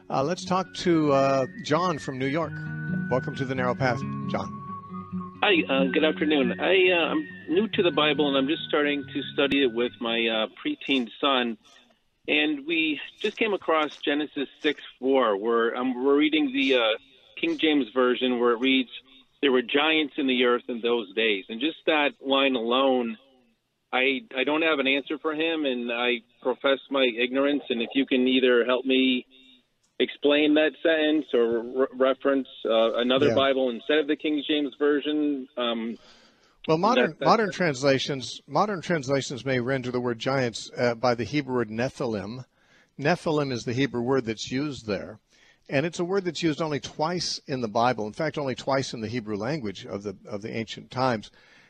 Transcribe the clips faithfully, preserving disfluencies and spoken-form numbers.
Uh, let's talk to uh, John from New York. Welcome to the Narrow Path, John. Hi, uh, good afternoon. I, uh, I'm new to the Bible, and I'm just starting to study it with my uh, preteen son. And we just came across Genesis six four, where um, we're reading the uh, King James Version, where it reads, "There were giants in the earth in those days." And just that line alone, I, I don't have an answer for him, and I profess my ignorance. And if you can either help me explain that sentence or re- reference uh, another yeah. Bible instead of the King James Version. Um, well, modern that, modern translations modern translations may render the word giants uh, by the Hebrew word Nephilim. Nephilim is the Hebrew word that's used there, and it's a word that's used only twice in the Bible. In fact, only twice in the Hebrew language of the of the ancient times.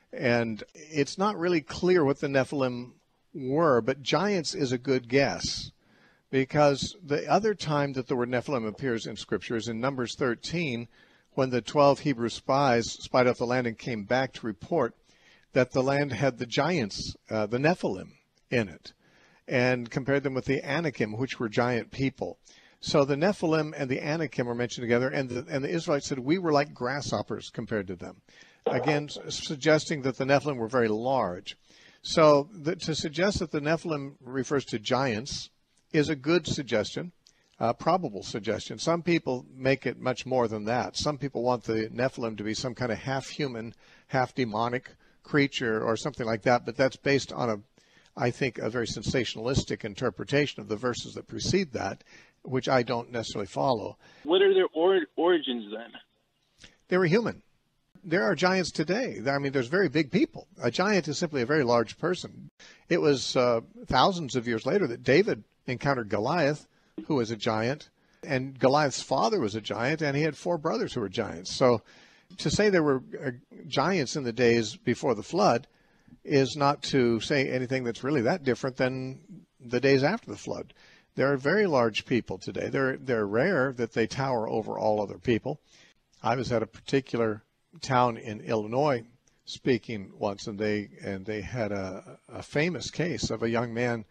And it's not really clear what the Nephilim were, but giants is a good guess. Because the other time that the word Nephilim appears in Scripture is in Numbers thirteen, when the twelve Hebrew spies spied out the land and came back to report that the land had the giants, uh, the Nephilim, in it, and compared them with the Anakim, which were giant people. So the Nephilim and the Anakim were mentioned together, and the, and the Israelites said, we were like grasshoppers compared to them. Again, suggesting that the Nephilim were very large. So the, to suggest that the Nephilim refers to giants is a good suggestion, a probable suggestion. Some people make it much more than that. Some people want the Nephilim to be some kind of half-human, half-demonic creature or something like that, but that's based on, a, I think, a very sensationalistic interpretation of the verses that precede that, which I don't necessarily follow. What are their or- origins then? They were human. There are giants today. I mean, there's very big people. A giant is simply a very large person. It was uh, thousands of years later that David encountered Goliath, who was a giant, and Goliath's father was a giant, and he had four brothers who were giants. So to say there were uh, giants in the days before the flood is not to say anything that's really that different than the days after the flood. There are very large people today. They're, they're rare that they tower over all other people. I was at a particular town in Illinois speaking once, and they and they had a, a famous case of a young man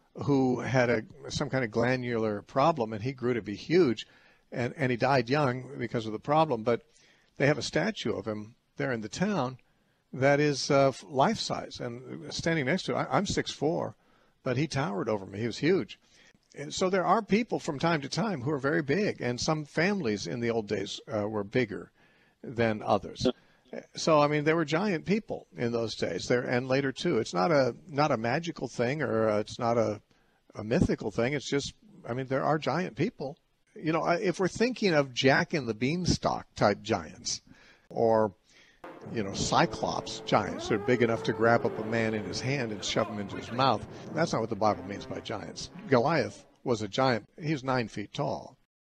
who had a some kind of glandular problem, and he grew to be huge, and, and he died young because of the problem. But they have a statue of him there in the town that is uh, life-size, and standing next to it, I, I'm six foot four, but he towered over me. He was huge. And so there are people from time to time who are very big, and some families in the old days uh, were bigger than others. So, I mean, there were giant people in those days there, and later too. It's not a not a magical thing, or uh, it's not a, a mythical thing. It's just, I mean, there are giant people. You know, if we're thinking of Jack and the Beanstalk type giants, or, you know, Cyclops giants, they're big enough to grab up a man in his hand and shove him into his mouth. That's not what the Bible means by giants. Goliath was a giant. He was nine feet tall.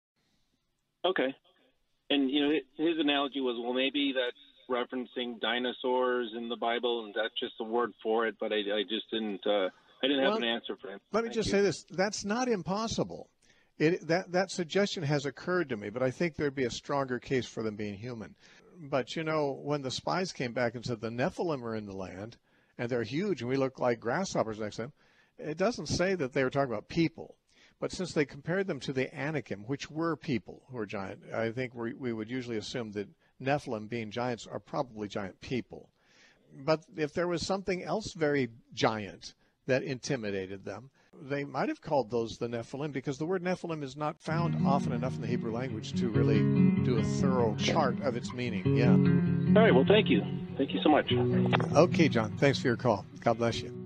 Okay. And, you know, his analogy was, well, maybe that's referencing dinosaurs in the Bible, and that's just a word for it, but I, I just didn't uh, I didn't have well, an answer for him. Let me Thank just you. say this. That's not impossible. It, that, that suggestion has occurred to me, but I think there'd be a stronger case for them being human. But, you know, when the spies came back and said the Nephilim are in the land, and they're huge, and we look like grasshoppers next to them, it doesn't say that they were talking about people. But since they compared them to the Anakim, which were people who are giant, I think we, we would usually assume that Nephilim, being giants, are probably giant people. But if there was something else very giant that intimidated them, they might have called those the Nephilim, because the word Nephilim is not found often enough in the Hebrew language to really do a thorough chart of its meaning. Yeah. All right. Well, thank you. Thank you so much. Okay, John. Thanks for your call. God bless you.